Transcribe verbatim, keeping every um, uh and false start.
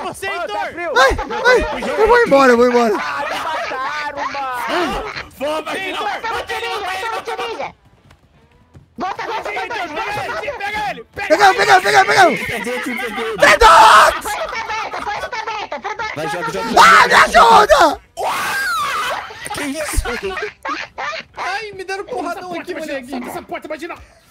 você, Heitor! Ai, ai, eu vou embora, eu vou embora. Ah, me mataram, mano. Vamos, Heitor! Volta, ninja, volta, ninja. Volta, volta, volta. Pega ele! Pegamos, pegamos, pegamos, pegamos. Peguei aqui, peguei. Traidor! A porta tá aberta, a porta tá aberta. Traidor. Vai, joga, joga, Ah, me ajuda! Que isso? Ai, me deram porradão aqui, moleque. Essa porta, imagina!